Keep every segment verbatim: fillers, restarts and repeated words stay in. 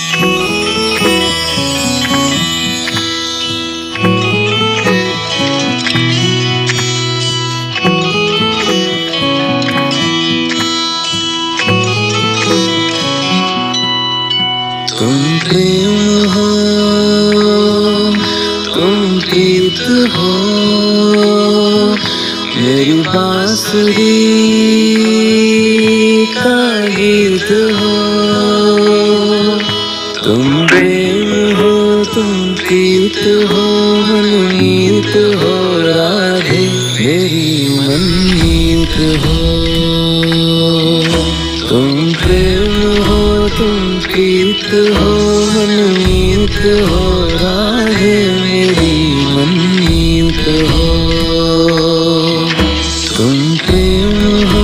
तुम प्रेम हो, तुम प्रीत हो, मेरी बांसुरी का गीत हो। तुम प्रेम हो, तुम प्रीत हो, मनमीत हो, राधे मेरी मनमीत हो। तुम प्रेम हो, तुम प्रीत हो, मनमीत हो, राधे मेरी मनमीत हो। तुम प्रेम हो,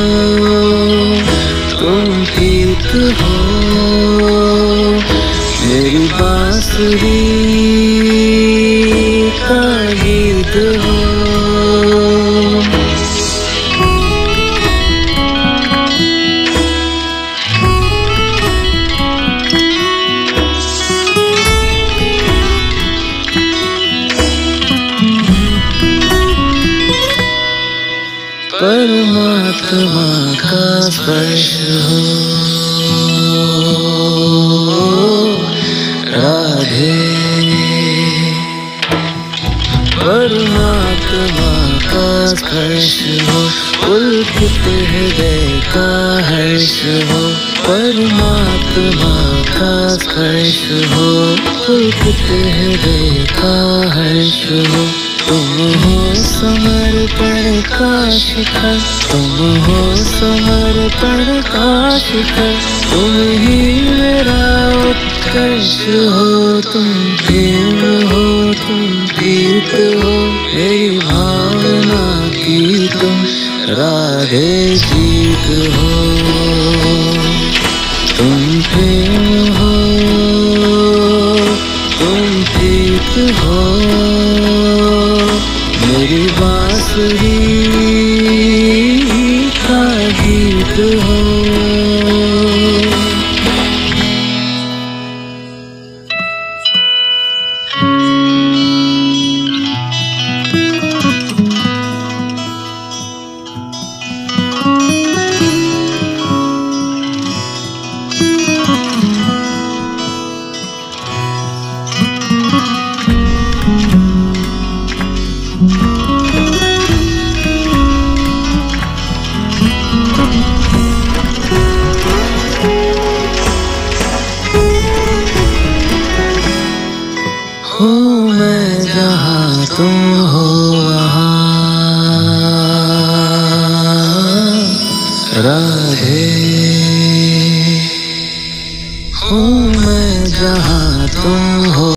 तुम प्रीत हो, मेरी बांसुरी का गीत हो। परमात्मा का स्पर्श हो, राधे परमात्मा का स्पर्श हो, पुलकित हृदय का हर्ष हो। परमात्मा का स्पर्श हो, पुलकित हृदय का हर्ष हो। तुम हो समर्पण का शिखर, तुम हो समर्पण का शिखर, तुम ही मेरा उत्कर्ष हो। तुम प्रेम हो, तुम प्रीत हो, मेरी भावना की तुम राधे जीत हो। तुम प्रेम हो, तुम प्रीत हो, मेरी बांसुरी का गीत हो। हो मैं जहाँ तुम हो वहाँ, राधे हो मैं जहाँ तुम हो।